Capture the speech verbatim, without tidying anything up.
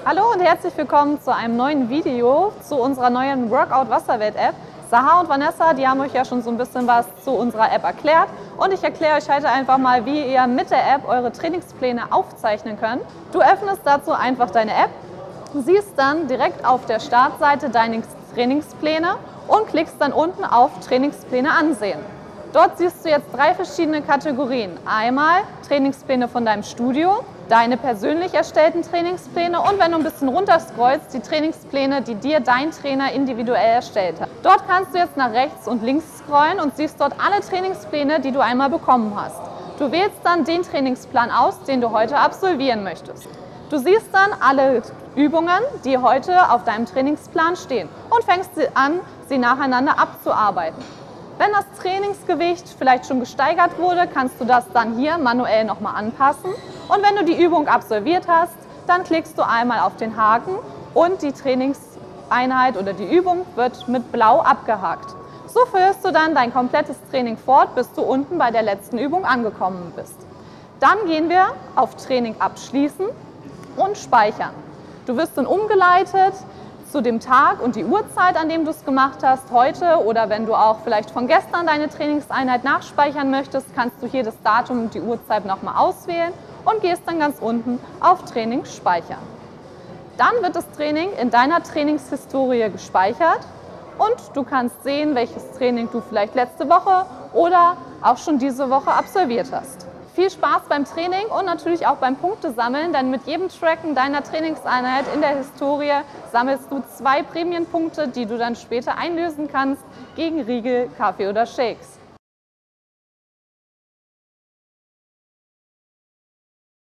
Hallo und herzlich willkommen zu einem neuen Video zu unserer neuen Workout Wasserwelt-App. Sahar und Vanessa, die haben euch ja schon so ein bisschen was zu unserer App erklärt und ich erkläre euch heute einfach mal, wie ihr mit der App eure Trainingspläne aufzeichnen könnt. Du öffnest dazu einfach deine App, siehst dann direkt auf der Startseite deine Trainingspläne und klickst dann unten auf Trainingspläne ansehen. Dort siehst du jetzt drei verschiedene Kategorien. Einmal Trainingspläne von deinem Studio, deine persönlich erstellten Trainingspläne und wenn du ein bisschen runter scrollst, die Trainingspläne, die dir dein Trainer individuell erstellt hat. Dort kannst du jetzt nach rechts und links scrollen und siehst dort alle Trainingspläne, die du einmal bekommen hast. Du wählst dann den Trainingsplan aus, den du heute absolvieren möchtest. Du siehst dann alle Übungen, die heute auf deinem Trainingsplan stehen und fängst an, sie nacheinander abzuarbeiten. Wenn das Trainingsgewicht vielleicht schon gesteigert wurde, kannst du das dann hier manuell nochmal anpassen. Und wenn du die Übung absolviert hast, dann klickst du einmal auf den Haken und die Trainingseinheit oder die Übung wird mit blau abgehakt. So führst du dann dein komplettes Training fort, bis du unten bei der letzten Übung angekommen bist. Dann gehen wir auf Training abschließen und speichern. Du wirst dann umgeleitet zu dem Tag und die Uhrzeit, an dem du es gemacht hast, heute, oder wenn du auch vielleicht von gestern deine Trainingseinheit nachspeichern möchtest, kannst du hier das Datum und die Uhrzeit nochmal auswählen und gehst dann ganz unten auf Training speichern. Dann wird das Training in deiner Trainingshistorie gespeichert und du kannst sehen, welches Training du vielleicht letzte Woche oder auch schon diese Woche absolviert hast. Viel Spaß beim Training und natürlich auch beim Punktesammeln, denn mit jedem Tracken deiner Trainingseinheit in der Historie sammelst du zwei Prämienpunkte, die du dann später einlösen kannst gegen Riegel, Kaffee oder Shakes.